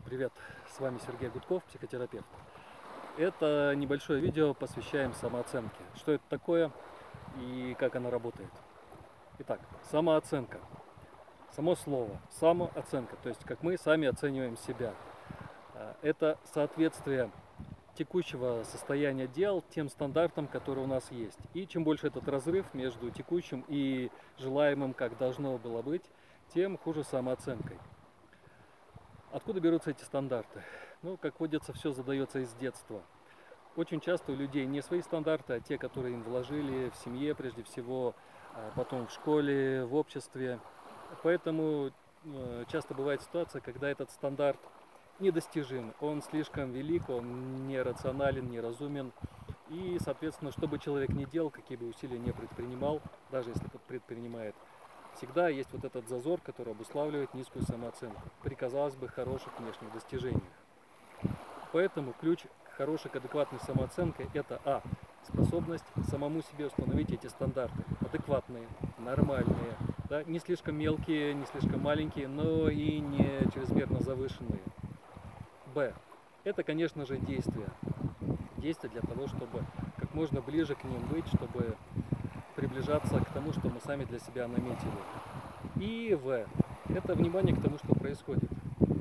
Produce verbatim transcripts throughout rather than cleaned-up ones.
Привет, с вами Сергей Гудков, психотерапевт. Это небольшое видео посвящаем самооценке. Что это такое и как она работает. Итак, самооценка. Само слово самооценка, то есть как мы сами оцениваем себя. Это соответствие текущего состояния дел тем стандартам, которые у нас есть. И чем больше этот разрыв между текущим и желаемым, как должно было быть, тем хуже самооценкой. Откуда берутся эти стандарты? Ну, как водится, все задается из детства. Очень часто у людей не свои стандарты, а те, которые им вложили в семье, прежде всего, потом в школе, в обществе. Поэтому часто бывает ситуация, когда этот стандарт недостижим, он слишком велик, он нерационален, неразумен. И, соответственно, что бы человек ни делал, какие бы усилия не предпринимал, даже если предпринимает, всегда есть вот этот зазор, который обуславливает низкую самооценку при, казалось бы, хороших внешних достижениях. Поэтому ключ к хорошей, к адекватной самооценке – это а. способность самому себе установить эти стандарты. Адекватные, нормальные, да, не слишком мелкие, не слишком маленькие, но и не чрезмерно завышенные. Б. Это, конечно же, действия. Действия для того, чтобы как можно ближе к ним быть, чтобы приближаться к тому, что мы сами для себя наметили. И В. Это внимание к тому, что происходит.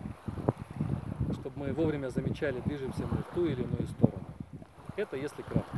Чтобы мы вовремя замечали, движемся мы в ту или иную сторону. Это если кратко.